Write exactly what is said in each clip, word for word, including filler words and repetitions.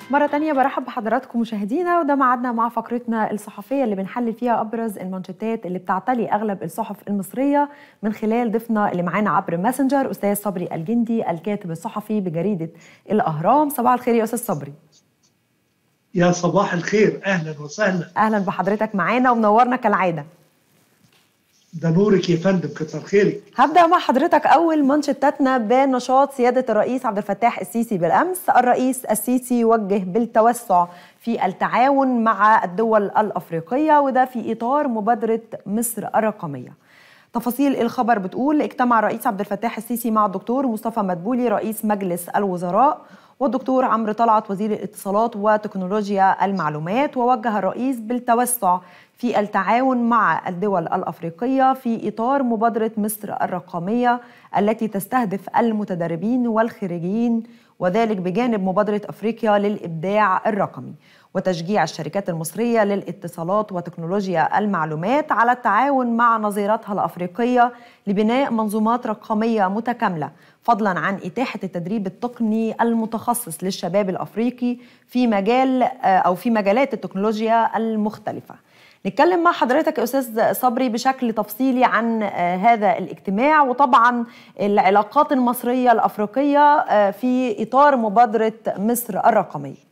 مرة تانية برحب بحضراتكم مشاهدينا، وده ميعادنا مع فقرتنا الصحفية اللي بنحلل فيها أبرز المانشيتات اللي بتعتلي أغلب الصحف المصرية من خلال ضيفنا اللي معانا عبر ماسنجر أستاذ صبري الجندي الكاتب الصحفي بجريدة الأهرام. صباح الخير يا أستاذ صبري. يا صباح الخير، أهلا وسهلا. أهلا بحضرتك معانا ومنورنا كالعادة. ده نورك يا فندم، كتر خيرك. هبدأ مع حضرتك أول مانشيتاتنا بنشاط سيادة الرئيس عبد الفتاح السيسي بالأمس. الرئيس السيسي وجه بالتوسع في التعاون مع الدول الأفريقية، وده في إطار مبادرة مصر الرقمية. تفاصيل الخبر بتقول: اجتمع الرئيس عبد الفتاح السيسي مع الدكتور مصطفى مدبولي رئيس مجلس الوزراء والدكتور عمرو طلعت وزير الاتصالات وتكنولوجيا المعلومات، ووجه الرئيس بالتوسع في التعاون مع الدول الأفريقية في إطار مبادرة مصر الرقمية التي تستهدف المتدربين والخريجين، وذلك بجانب مبادرة أفريقيا للإبداع الرقمي، وتشجيع الشركات المصرية للاتصالات وتكنولوجيا المعلومات على التعاون مع نظيرتها الأفريقية لبناء منظومات رقمية متكاملة، فضلا عن إتاحة التدريب التقني المتخصص للشباب الأفريقي في مجال أو في مجالات التكنولوجيا المختلفة. نتكلم مع حضرتك يا أستاذ صبري بشكل تفصيلي عن هذا الاجتماع، وطبعا العلاقات المصرية الأفريقية في إطار مبادرة مصر الرقمية.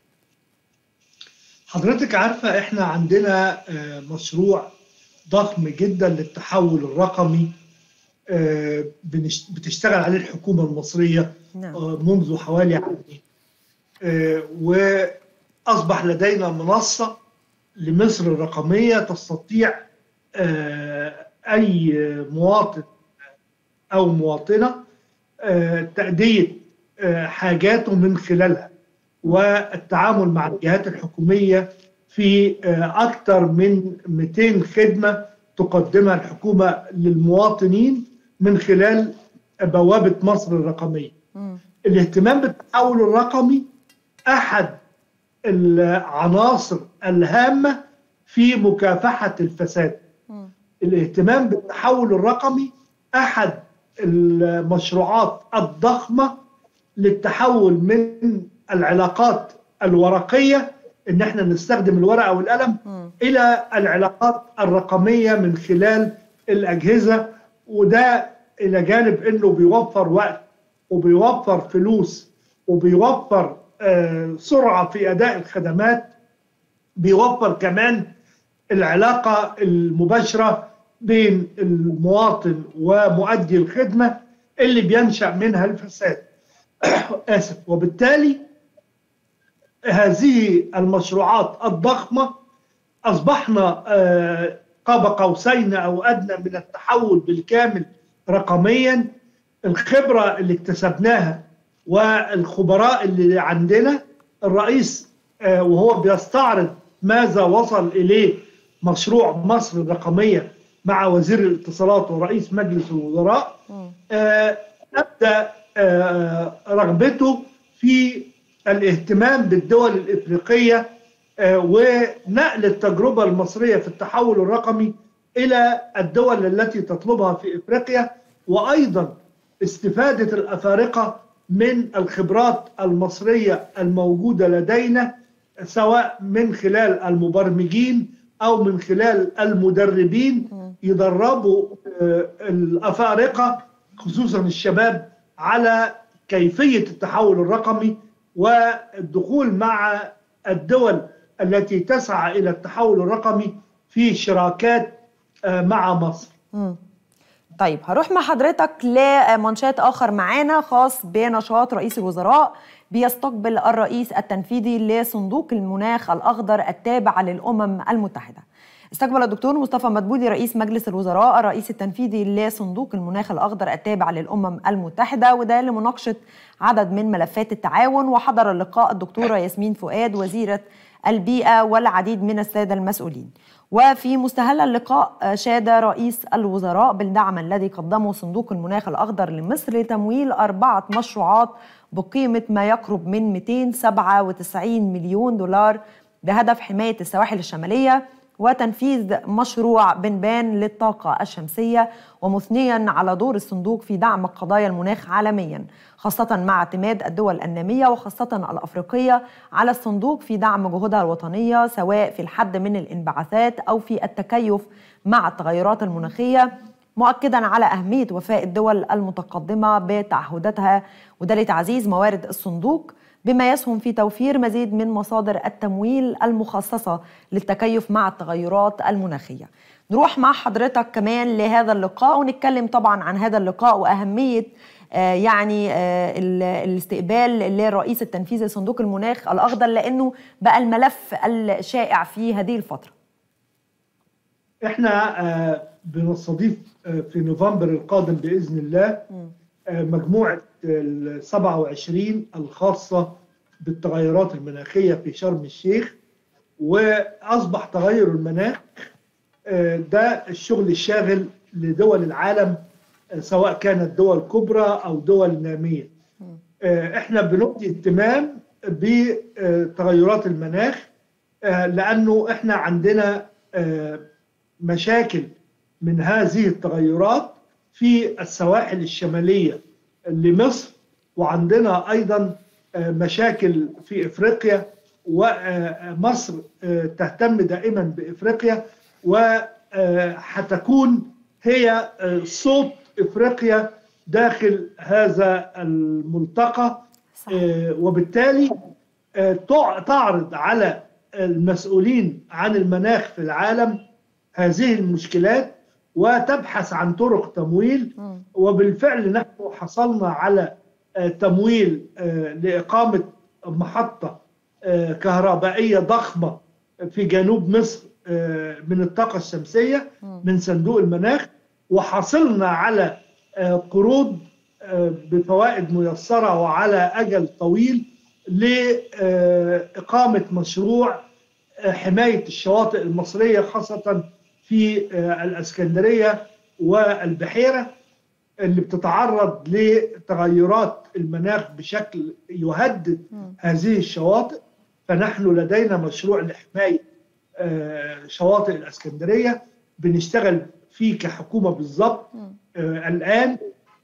حضرتك عارفة احنا عندنا مشروع ضخم جدا للتحول الرقمي بتشتغل عليه الحكومة المصرية منذ حوالي عامين، وأصبح لدينا منصة لمصر الرقمية تستطيع أي مواطن أو مواطنة تأدية حاجاته من خلالها، والتعامل مع الجهات الحكومية في أكثر من مئتين خدمة تقدمها الحكومة للمواطنين من خلال بوابة مصر الرقمية. م. الاهتمام بالتحول الرقمي أحد العناصر الهامة في مكافحة الفساد. م. الاهتمام بالتحول الرقمي أحد المشروعات الضخمة للتحول من العلاقات الورقية إن احنا نستخدم الورقة والقلم م. إلى العلاقات الرقمية من خلال الأجهزة، وده إلى جانب إنه بيوفر وقت وبيوفر فلوس وبيوفر آه سرعة في أداء الخدمات، بيوفر كمان العلاقة المباشرة بين المواطن ومؤدي الخدمة اللي بينشأ منها الفساد. آسف. وبالتالي هذه المشروعات الضخمة أصبحنا آه قاب قوسين أو أدنى من التحول بالكامل رقميا. الخبرة اللي اكتسبناها والخبراء اللي عندنا، الرئيس آه وهو بيستعرض ماذا وصل إليه مشروع مصر الرقمية مع وزير الاتصالات ورئيس مجلس الوزراء، آه أبدأ آه رغبته في الاهتمام بالدول الإفريقية آه ونقل التجربة المصرية في التحول الرقمي إلى الدول التي تطلبها في إفريقيا، وأيضا استفادة الأفارقة من الخبرات المصرية الموجودة لدينا، سواء من خلال المبرمجين أو من خلال المدربين يدربوا آه الأفارقة خصوصا الشباب على كيفية التحول الرقمي والدخول مع الدول التي تسعى إلى التحول الرقمي في شراكات مع مصر. م. طيب هروح مع حضرتك لمنشات آخر معانا خاص بنشاط رئيس الوزراء. بيستقبل الرئيس التنفيذي لصندوق المناخ الأخضر التابع للأمم المتحدة. استقبل الدكتور مصطفى مدبولي رئيس مجلس الوزراء الرئيس التنفيذي لصندوق المناخ الأخضر التابع للأمم المتحدة، وده لمناقشة عدد من ملفات التعاون. وحضر اللقاء الدكتورة ياسمين فؤاد وزيرة البيئة والعديد من السادة المسؤولين. وفي مستهل اللقاء شاد رئيس الوزراء بالدعم الذي قدمه صندوق المناخ الأخضر لمصر لتمويل أربعة مشروعات بقيمة ما يقرب من مئتين وسبعة وتسعين مليون دولار بهدف حماية السواحل الشمالية وتنفيذ مشروع بنبان للطاقة الشمسية، ومثنيا على دور الصندوق في دعم قضايا المناخ عالميا، خاصة مع اعتماد الدول النامية وخاصة الأفريقية على الصندوق في دعم جهودها الوطنية، سواء في الحد من الانبعاثات أو في التكيف مع التغيرات المناخية، مؤكدا على أهمية وفاء الدول المتقدمة بتعهداتها، وده لتعزيز موارد الصندوق بما يسهم في توفير مزيد من مصادر التمويل المخصصة للتكيف مع التغيرات المناخية. نروح مع حضرتك كمان لهذا اللقاء ونتكلم طبعا عن هذا اللقاء وأهمية آه يعني آه الاستقبال للرئيس التنفيذي لصندوق المناخ الأخضر، لأنه بقى الملف الشائع في هذه الفترة. احنا آه بنستضيف آه في نوفمبر القادم بإذن الله آه مجموعة ال سبعة وعشرين الخاصة بالتغيرات المناخية في شرم الشيخ، وأصبح تغير المناخ آه ده الشغل الشاغل لدول العالم، آه سواء كانت دول كبرى أو دول نامية. آه احنا بنعطي اهتمام بتغيرات المناخ آه لأنه احنا عندنا آه مشاكل من هذه التغيرات في السواحل الشمالية لمصر، وعندنا أيضا مشاكل في إفريقيا، ومصر تهتم دائما بإفريقيا، وحتكون هي صوت إفريقيا داخل هذا الملتقى. وبالتالي تعرض على المسؤولين عن المناخ في العالم هذه المشكلات وتبحث عن طرق تمويل. وبالفعل نحن حصلنا على تمويل لإقامة محطة كهربائية ضخمة في جنوب مصر من الطاقة الشمسية من صندوق المناخ، وحصلنا على قروض بفوائد ميسرة وعلى أجل طويل لإقامة مشروع حماية الشواطئ المصرية، خاصة في الإسكندرية والبحيرة اللي بتتعرض لتغيرات المناخ بشكل يهدد هذه الشواطئ. فنحن لدينا مشروع لحماية شواطئ الإسكندرية بنشتغل فيه كحكومة بالضبط الآن،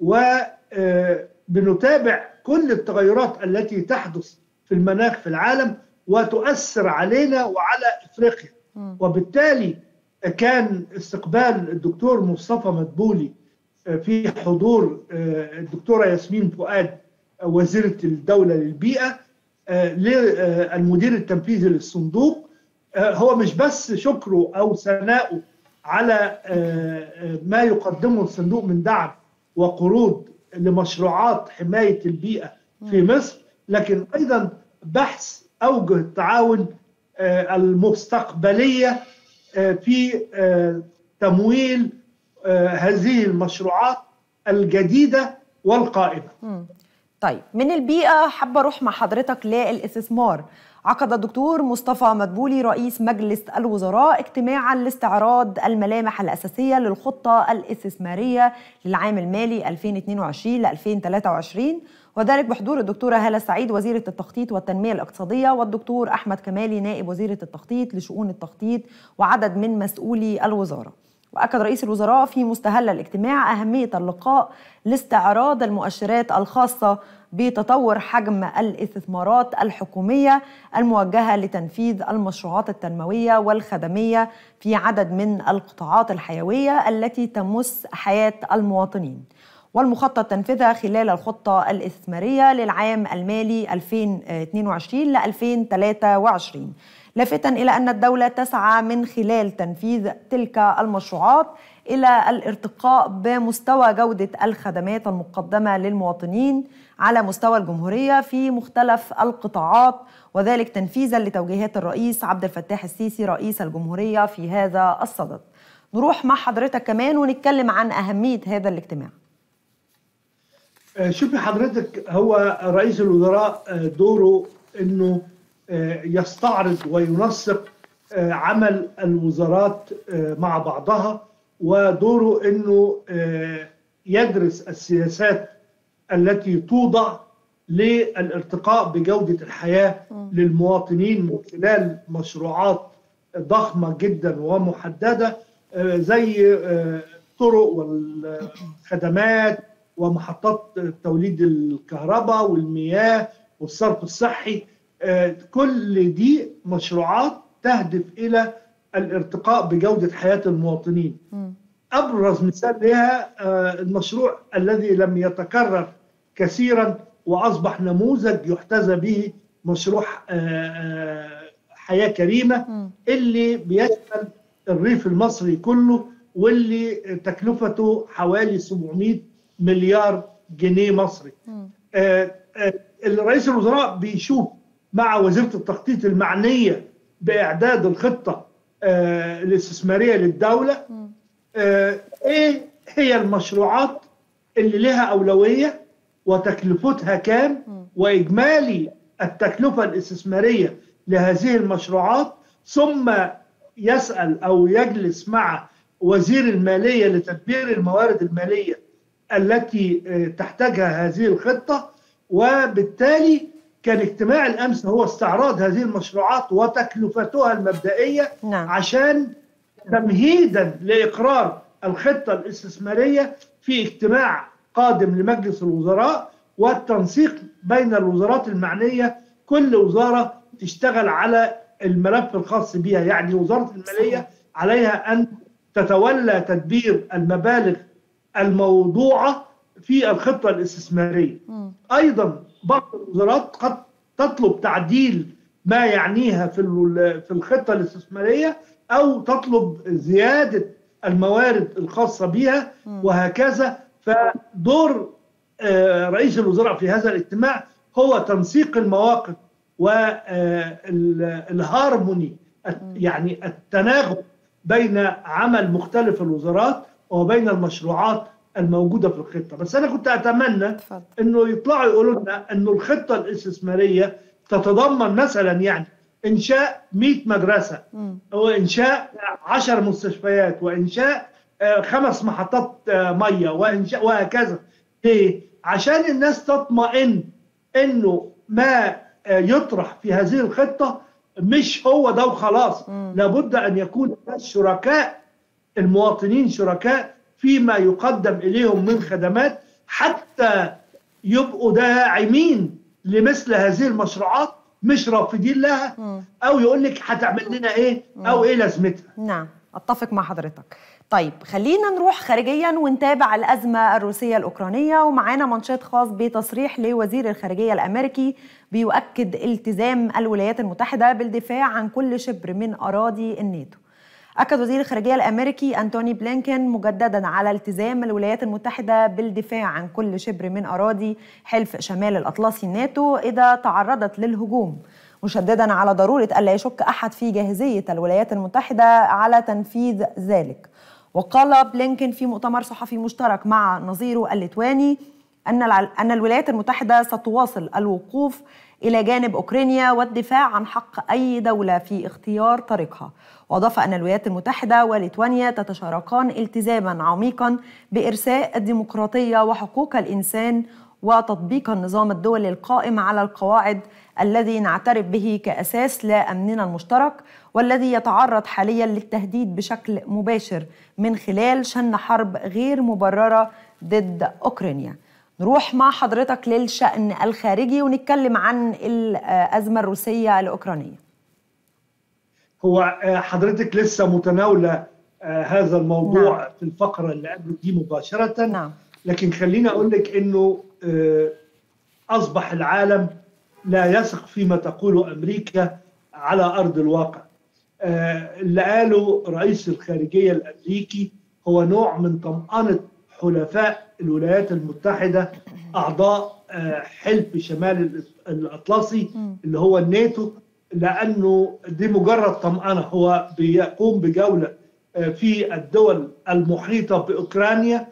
وبنتابع كل التغيرات التي تحدث في المناخ في العالم وتؤثر علينا وعلى إفريقيا. وبالتالي كان استقبال الدكتور مصطفى مدبولي في حضور الدكتورة ياسمين فؤاد وزيرة الدولة للبيئة للمدير التنفيذي للصندوق، هو مش بس شكره أو ثناؤه على ما يقدمه الصندوق من دعم وقروض لمشروعات حماية البيئة في مصر، لكن أيضا بحث أوجه التعاون المستقبلية في تمويل هذه المشروعات الجديدة والقائمة. طيب، من البيئة حابة أروح مع حضرتك للاستثمار. عقد الدكتور مصطفى مدبولي رئيس مجلس الوزراء اجتماعا لاستعراض الملامح الأساسية للخطة الاستثمارية للعام المالي ألفين واثنين وعشرين ل ألفين وثلاثة وعشرين، وذلك بحضور الدكتورة هالة سعيد وزيرة التخطيط والتنمية الاقتصادية، والدكتور أحمد كمالي نائب وزيرة التخطيط لشؤون التخطيط، وعدد من مسؤولي الوزارة. وأكد رئيس الوزراء في مستهل الاجتماع أهمية اللقاء لاستعراض المؤشرات الخاصة بتطور حجم الاستثمارات الحكومية الموجهة لتنفيذ المشروعات التنموية والخدمية في عدد من القطاعات الحيوية التي تمس حياة المواطنين، والمخطط تنفيذها خلال الخطة الاستثمارية للعام المالي ألفين واثنين وعشرين ل ألفين وثلاثة وعشرين، لافتا إلى أن الدولة تسعى من خلال تنفيذ تلك المشروعات إلى الارتقاء بمستوى جودة الخدمات المقدمة للمواطنين على مستوى الجمهورية في مختلف القطاعات، وذلك تنفيذا لتوجيهات الرئيس عبد الفتاح السيسي رئيس الجمهورية في هذا الصدد. نروح مع حضرتك كمان ونتكلم عن أهمية هذا الاجتماع. شوفي حضرتك، هو رئيس الوزراء دوره أنه يستعرض وينسق عمل الوزارات مع بعضها، ودوره أنه يدرس السياسات التي توضع للارتقاء بجودة الحياة للمواطنين من خلال مشروعات ضخمة جدا ومحددة زي الطرق والخدمات ومحطات توليد الكهرباء والمياه والصرف الصحي. كل دي مشروعات تهدف إلى الارتقاء بجودة حياة المواطنين. أبرز مثال لها المشروع الذي لم يتكرر كثيرا وأصبح نموذج يحتذى به، مشروع حياة كريمة اللي بيشمل الريف المصري كله، واللي تكلفته حوالي سبعمائة مليار جنيه مصري. رئيس الوزراء بيشوف مع وزيرة التخطيط المعنية بإعداد الخطة الاستثمارية للدولة ايه هي المشروعات اللي لها أولوية وتكلفتها كام، وإجمالي التكلفة الاستثمارية لهذه المشروعات، ثم يسأل أو يجلس مع وزير المالية لتدبير الموارد المالية التي تحتاجها هذه الخطة. وبالتالي كان اجتماع الأمس هو استعراض هذه المشروعات وتكلفتها المبدئية، نعم. عشان تمهيدا لإقرار الخطة الاستثمارية في اجتماع قادم لمجلس الوزراء، والتنسيق بين الوزارات المعنية، كل وزارة تشتغل على الملف الخاص بها. يعني وزارة المالية عليها أن تتولى تدبير المبالغ الموضوعة في الخطة الاستثمارية. أيضا بعض الوزارات قد تطلب تعديل ما يعنيها في في الخطة الاستثمارية، أو تطلب زيادة الموارد الخاصة بها، وهكذا. فدور رئيس الوزراء في هذا الاجتماع هو تنسيق المواقف والهارموني، يعني التناغم بين عمل مختلف الوزارات وبين المشروعات الموجودة في الخطة. بس أنا كنت أتمنى أنه يطلعوا يقولوا لنا أنه الخطة الاستثمارية تتضمن مثلا يعني إنشاء مئة مدرسة، وإنشاء عشر مستشفيات، وإنشاء خمس محطات مية، وإنشاء وهكذا. ليه؟ عشان الناس تطمئن أنه ما يطرح في هذه الخطة مش هو ده وخلاص، لابد أن يكون الناس شركاء، المواطنين شركاء فيما يقدم إليهم من خدمات، حتى يبقوا داعمين لمثل هذه المشروعات، مش رافضين لها أو يقول لك هتعمل لنا إيه أو إيه لازمتها. نعم، أتفق مع حضرتك. طيب خلينا نروح خارجيا ونتابع الأزمة الروسية الأوكرانية، ومعانا منشط خاص بتصريح لوزير الخارجية الأمريكي بيؤكد التزام الولايات المتحدة بالدفاع عن كل شبر من أراضي الناتو. أكد وزير الخارجية الأمريكي أنتوني بلينكن مجددا على التزام الولايات المتحدة بالدفاع عن كل شبر من أراضي حلف شمال الأطلسي الناتو إذا تعرضت للهجوم، مشددا على ضرورة ألا يشك أحد في جاهزية الولايات المتحدة على تنفيذ ذلك. وقال بلينكن في مؤتمر صحفي مشترك مع نظيره الليتواني أن أن الولايات المتحدة ستواصل الوقوف إلى جانب أوكرانيا والدفاع عن حق أي دولة في اختيار طريقها. وأضاف أن الولايات المتحدة وليتوانيا تتشاركان التزاما عميقا بإرساء الديمقراطية وحقوق الإنسان وتطبيق النظام الدولي القائم على القواعد الذي نعترف به كأساس لأمننا المشترك، والذي يتعرض حاليا للتهديد بشكل مباشر من خلال شن حرب غير مبررة ضد أوكرانيا. نروح مع حضرتك للشأن الخارجي ونتكلم عن الأزمة الروسية الأوكرانية. هو حضرتك لسه متناولة هذا الموضوع نعم. في الفقرة اللي قبل دي مباشرة نعم. لكن خليني أقول لك أنه أصبح العالم لا يثق فيما تقوله أمريكا على أرض الواقع. اللي قاله رئيس الخارجية الأمريكي هو نوع من طمأنة حلفاء الولايات المتحدة أعضاء حلف شمال الأطلسي اللي هو الناتو، لأنه دي مجرد طمأنة. هو بيقوم بجولة في الدول المحيطة بأوكرانيا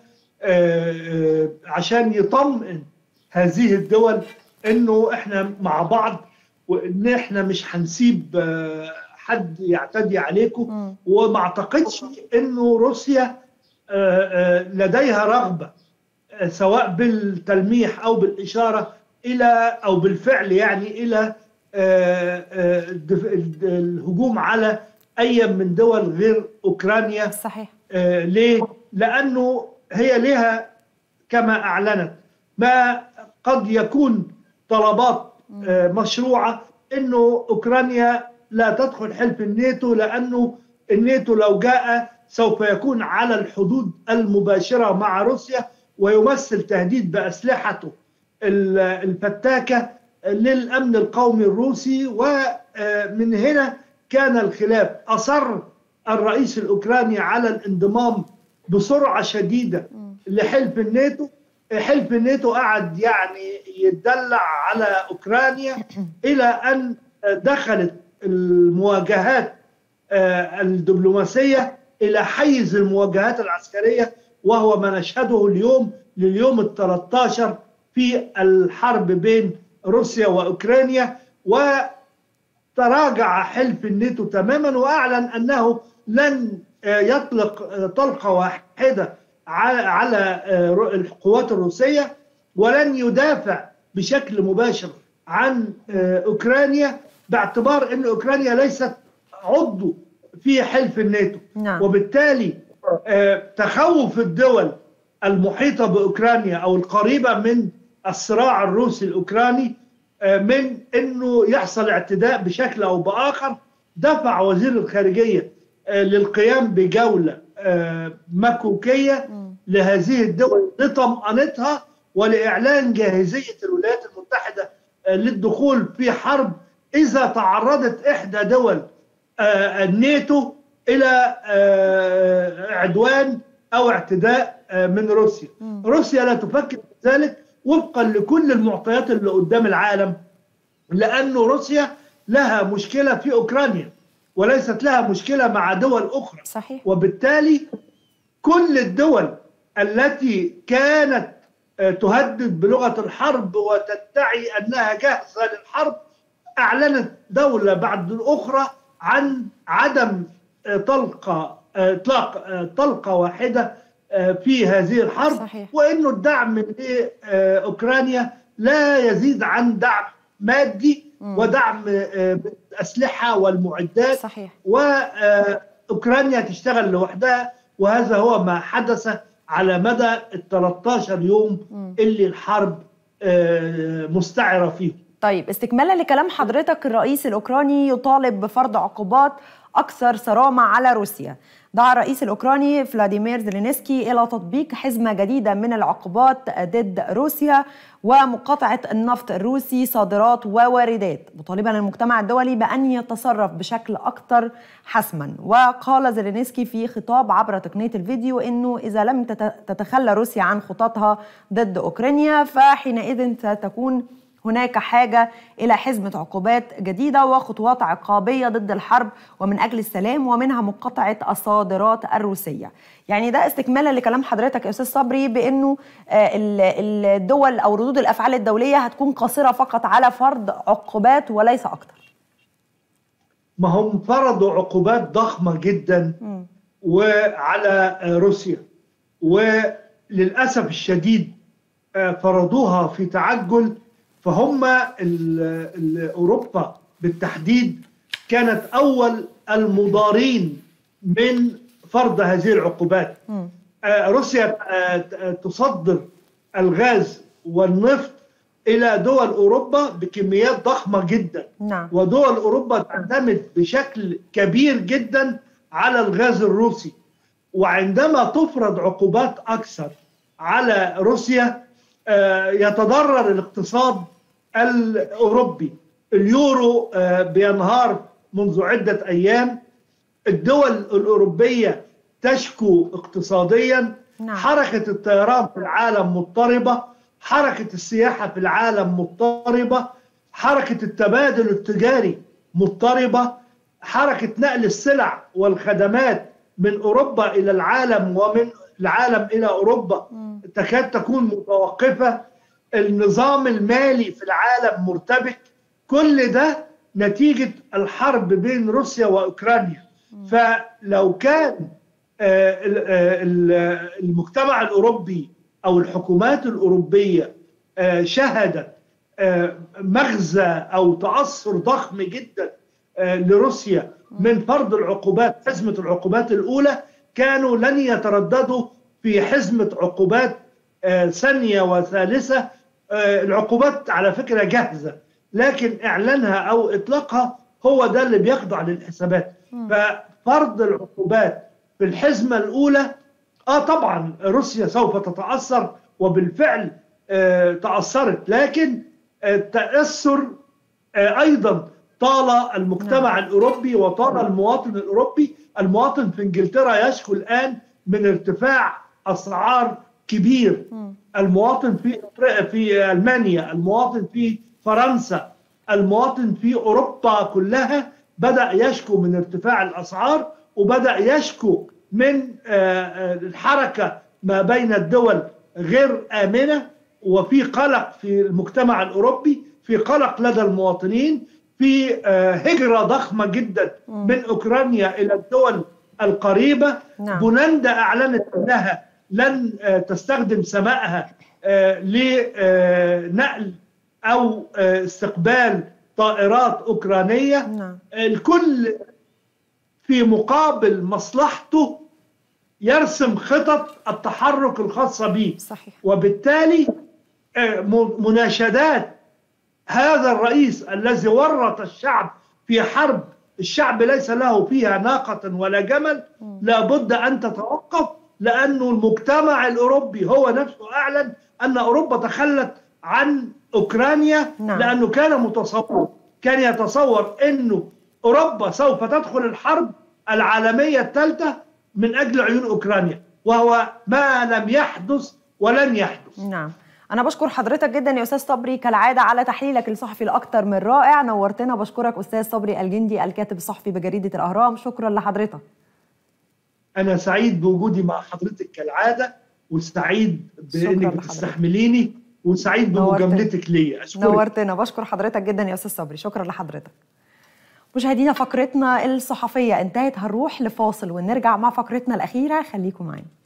عشان يطمئن هذه الدول إنه إحنا مع بعض، وإن إحنا مش هنسيب حد يعتدي عليكم. وما أعتقدش إنه روسيا لديها رغبة سواء بالتلميح أو بالإشارة إلى أو بالفعل يعني إلى الهجوم على أي من دول غير أوكرانيا. صحيح. آه ليه؟ لأنه هي لها كما أعلنت ما قد يكون طلبات آه مشروعة، إنه أوكرانيا لا تدخل حلف الناتو، لأنه الناتو لو جاء سوف يكون على الحدود المباشرة مع روسيا ويمثل تهديد بأسلحته الفتاكة للأمن القومي الروسي. ومن هنا كان الخلاف. أصر الرئيس الأوكراني على الانضمام بسرعة شديدة لحلف الناتو. حلف الناتو قعد يعني يتدلع على أوكرانيا إلى أن دخلت المواجهات الدبلوماسية إلى حيز المواجهات العسكرية، وهو ما نشهده اليوم لليوم الثلاث عشر في الحرب بين روسيا وأوكرانيا. وتراجع حلف الناتو تماما وأعلن أنه لن يطلق طلقة واحدة على القوات الروسية، ولن يدافع بشكل مباشر عن أوكرانيا، باعتبار أن أوكرانيا ليست عضو في حلف الناتو. نعم. وبالتالي تخوف الدول المحيطة بأوكرانيا أو القريبة من الصراع الروسي الأوكراني من أنه يحصل اعتداء بشكل أو بآخر دفع وزير الخارجية للقيام بجولة مكوكية لهذه الدول لطمأنتها ولإعلان جاهزية الولايات المتحدة للدخول في حرب إذا تعرضت إحدى دول الناتو إلى عدوان أو اعتداء من روسيا. روسيا لا تفكر ذلك وفقا لكل المعطيات اللي قدام العالم، لأن روسيا لها مشكلة في أوكرانيا وليست لها مشكلة مع دول أخرى. صحيح. وبالتالي كل الدول التي كانت تهدد بلغة الحرب وتدعي أنها جاهزة للحرب أعلنت دولة بعد الأخرى عن عدم طلقة إطلاق طلقة واحدة في هذه الحرب. صحيح. وإنه الدعم لأوكرانيا لا يزيد عن دعم مادي مم. ودعم الأسلحة والمعدات. صحيح. وأوكرانيا تشتغل لوحدها، وهذا هو ما حدث على مدى ال ثلاثة عشر يوم مم. اللي الحرب مستعرة فيه. طيب، استكمالا لكلام حضرتك، الرئيس الأوكراني يطالب بفرض عقوبات أكثر صرامة على روسيا. دعا الرئيس الأوكراني فلاديمير زيلينسكي إلى تطبيق حزمة جديدة من العقوبات ضد روسيا ومقاطعة النفط الروسي صادرات وواردات، مطالبا المجتمع الدولي بأن يتصرف بشكل أكثر حسما. وقال زيلينسكي في خطاب عبر تقنية الفيديو أنه إذا لم تتخلى روسيا عن خططها ضد أوكرانيا فحينئذ ستكون هناك حاجة إلى حزمة عقوبات جديدة وخطوات عقابية ضد الحرب ومن أجل السلام، ومنها مقاطعة الصادرات الروسية. يعني ده استكمالا لكلام حضرتك يا أستاذ صبري بأنه الدول أو ردود الأفعال الدولية هتكون قاصرة فقط على فرض عقوبات وليس أكثر. ما هم فرضوا عقوبات ضخمة جدا م. وعلى روسيا، وللأسف الشديد فرضوها في تعجل. فهم أوروبا بالتحديد كانت أول المضارين من فرض هذه العقوبات. م. روسيا تصدر الغاز والنفط إلى دول أوروبا بكميات ضخمة جدا. نعم. ودول أوروبا تعتمد بشكل كبير جدا على الغاز الروسي. وعندما تفرض عقوبات أكثر على روسيا يتضرر الاقتصاد الأوروبي. اليورو بينهار منذ عدة أيام، الدول الأوروبية تشكو اقتصاديا. نعم. حركة الطيران في العالم مضطربة، حركة السياحة في العالم مضطربة، حركة التبادل التجاري مضطربة، حركة نقل السلع والخدمات من أوروبا إلى العالم ومن العالم إلى أوروبا م. تكاد تكون متوقفة. النظام المالي في العالم مرتبك. كل ده نتيجة الحرب بين روسيا وأوكرانيا. م. فلو كان المجتمع الأوروبي أو الحكومات الأوروبية شهدت مغزى أو تأثر ضخم جدا لروسيا من فرض العقوبات، حزمة العقوبات الأولى، كانوا لن يترددوا في حزمة عقوبات ثانية وثالثة. العقوبات على فكرة جاهزة، لكن إعلانها أو إطلاقها هو ده اللي بيخضع للحسابات. ففرض العقوبات في الحزمة الأولى آه طبعا روسيا سوف تتأثر، وبالفعل آه تأثرت، لكن التأثر آه أيضا طال المجتمع نعم. الأوروبي وطال المواطن الأوروبي. المواطن في إنجلترا يشكو الآن من ارتفاع أسعار كبير، م. المواطن في في ألمانيا، المواطن في فرنسا، المواطن في أوروبا كلها بدأ يشكو من ارتفاع الأسعار، وبدأ يشكو من الحركة ما بين الدول غير آمنة، وفي قلق في المجتمع الأوروبي، في قلق لدى المواطنين، في هجرة ضخمة جدا من أوكرانيا إلى الدول القريبة. نعم. بولندا أعلنت أنها لن تستخدم سمائها لنقل أو استقبال طائرات أوكرانية. نعم. الكل في مقابل مصلحته يرسم خطط التحرك الخاصة به. صحيح. وبالتالي مناشدات هذا الرئيس الذي ورط الشعب في حرب الشعب ليس له فيها ناقة ولا جمل لابد أن تتوقف، لأنه المجتمع الأوروبي هو نفسه أعلن أن أوروبا تخلت عن أوكرانيا. نعم. لأنه كان متصور كان يتصور أنه أوروبا سوف تدخل الحرب العالمية الثالثة من أجل عيون أوكرانيا، وهو ما لم يحدث ولن يحدث. نعم. أنا بشكر حضرتك جدا يا أستاذ صبري كالعادة على تحليلك الصحفي الأكثر من رائع، نورتنا. بشكرك أستاذ صبري الجندي الكاتب الصحفي بجريدة الأهرام، شكرا لحضرتك. أنا سعيد بوجودي مع حضرتك كالعادة، وسعيد بأنك بتستحمليني، وسعيد بمجاملتك لي. أشكرك. نورتنا. بشكر حضرتك جدا يا أستاذ صبري، شكرا لحضرتك. مشاهدينا فقرتنا الصحفية انتهت، هنروح لفاصل ونرجع مع فقرتنا الأخيرة، خليكم معانا.